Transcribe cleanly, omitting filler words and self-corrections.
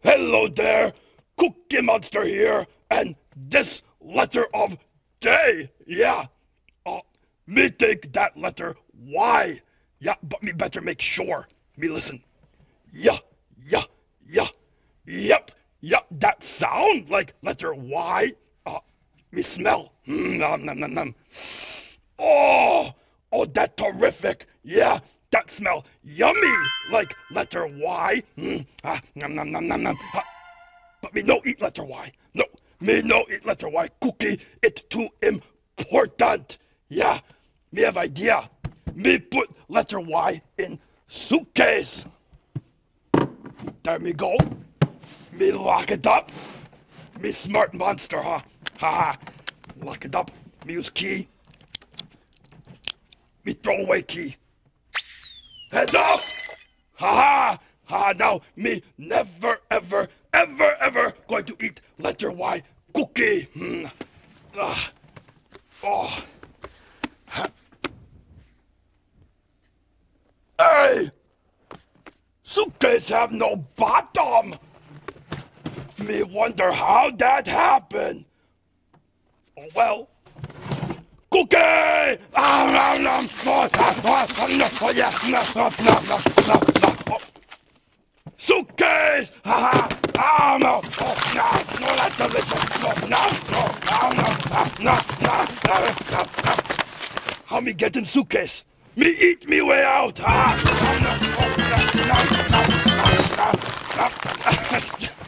Hello there, Cookie Monster here, and this letter of day, yeah. Me think that letter Y, yeah, but me better make sure. Me listen, yeah, yeah, yeah, yep, that sound like letter Y. Me smell, nom, nom, nom, nom. That terrific, yeah. That smell yummy like letter Y. Nom, nom, nom, nom, nom. But me no eat letter Y. No, me no eat letter Y. Cookie, it too important. Yeah, me have idea. Me put letter Y in suitcase. There me go. Me lock it up. Me smart monster, huh? Ha ha. Lock it up. Me use key. Me throw away key. Heads up! Ha ha! Ha! Now me never ever going to eat letter Y cookie. Oh. Hey! Suitcase have no bottom. Me wonder how that happened. Oh well. Cookie! Suitcase! Ha ha! Oh no! No, that's delicious! No! How me get in suitcase? Me eat me way out! Ha!